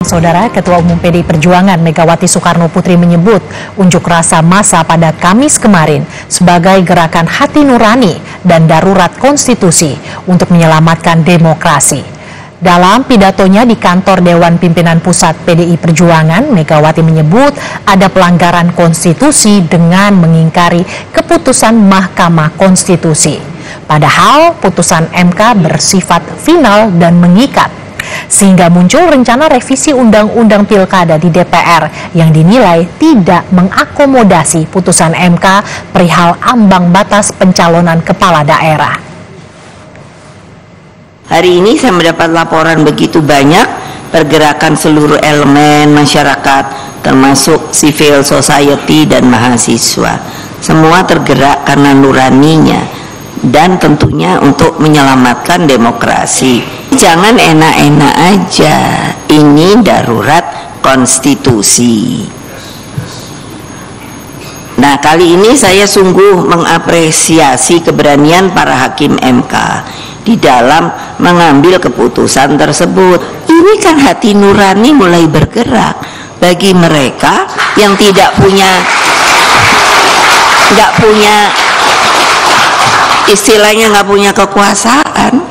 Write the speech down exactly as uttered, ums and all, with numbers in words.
Saudara, Ketua Umum P D I Perjuangan Megawati Soekarno Putri menyebut unjuk rasa massa pada Kamis kemarin sebagai gerakan hati nurani dan darurat konstitusi untuk menyelamatkan demokrasi. Dalam pidatonya di kantor Dewan Pimpinan Pusat P D I Perjuangan, Megawati menyebut ada pelanggaran konstitusi dengan mengingkari keputusan Mahkamah Konstitusi. Padahal putusan M K bersifat final dan mengikat, sehingga muncul rencana revisi Undang-Undang Pilkada di D P R yang dinilai tidak mengakomodasi putusan M K perihal ambang batas pencalonan kepala daerah. Hari ini saya mendapat laporan begitu banyak pergerakan seluruh elemen masyarakat, termasuk civil society dan mahasiswa. Semua tergerak karena nuraninya dan tentunya untuk menyelamatkan demokrasi. Jangan enak-enak aja, ini darurat konstitusi. Nah, kali ini saya sungguh mengapresiasi keberanian para hakim M K di dalam mengambil keputusan tersebut. Ini kan hati nurani mulai bergerak bagi mereka yang tidak punya nggak punya istilahnya nggak punya kekuasaan.